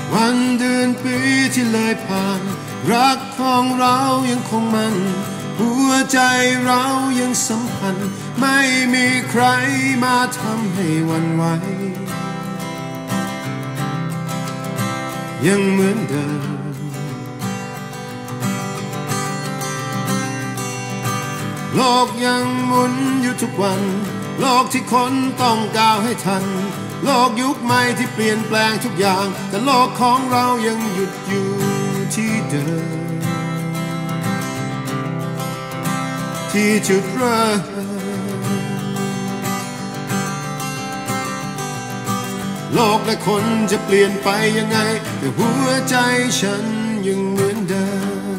วันเดือนปีที่เลยผ่านรักของเรายังคงมันหัวใจเรายังสัมพันธ์ไม่มีใครมาทำให้หวั่นไหวยังเหมือนเดิมโลกยังหมุนอยู่ทุกวันโลกที่คนต้องก้าวให้ทันโลกยุคใหม่ที่เปลี่ยนแปลงทุกอย่างแต่โลกของเรายังหยุดอยู่ที่เดิมที่จุดเริ่มโลกและคนจะเปลี่ยนไปยังไงแต่หัวใจฉันยังเหมือนเดิม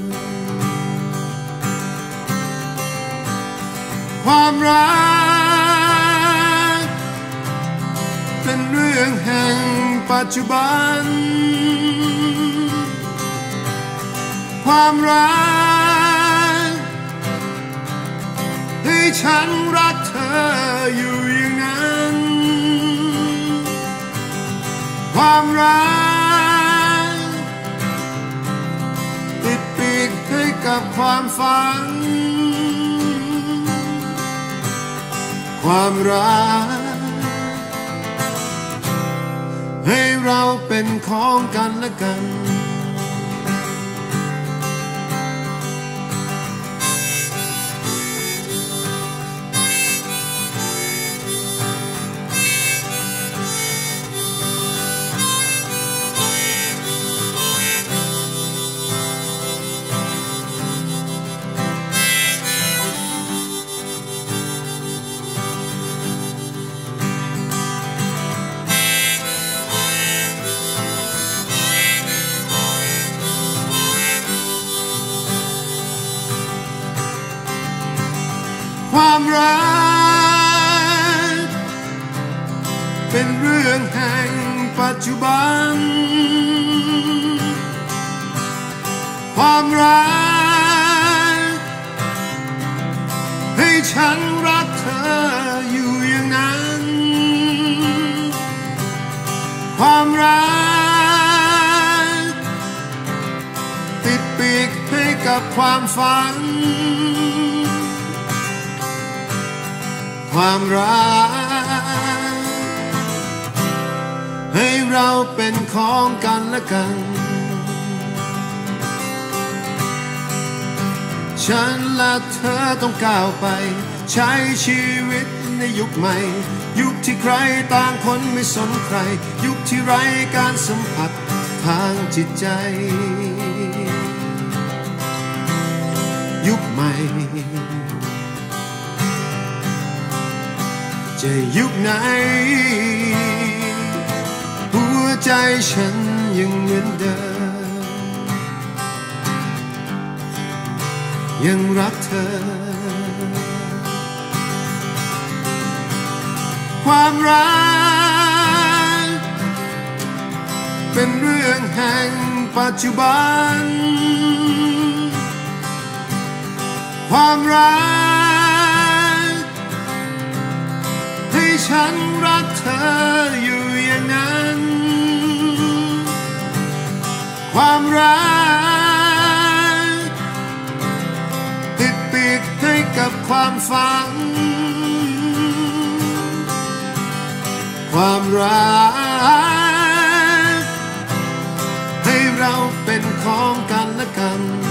ความรักเป็นเรื่องแห่งปัจจุบันความรักให้ฉันรักเธออยู่อย่างนั้นความรักติดปีกให้กับความฝันความรักให้เราเป็นของกันและกันความรักเป็นเรื่องแห่งปัจจุบันความรักให้ฉันรักเธออยู่อย่างนั้นความรักติดปีกให้กับความฝันความรักให้เราเป็นของกันและกันฉันและเธอต้องก้าวไปใช้ชีวิตในยุคใหม่ยุคที่ใครต่างคนไม่สนใครยุคที่ไร้การสัมผัสทางจิตใจยุคใหม่จะยุคไหนหัวใจฉันยังเหมือนเดิมยังรักเธอความรักเป็นเรื่องแห่งปัจจุบันความรักให้ฉันรักเธออยู่อย่างนั้นความรักติดปีกให้กับความฝันความรักให้เราเป็นของกันและกัน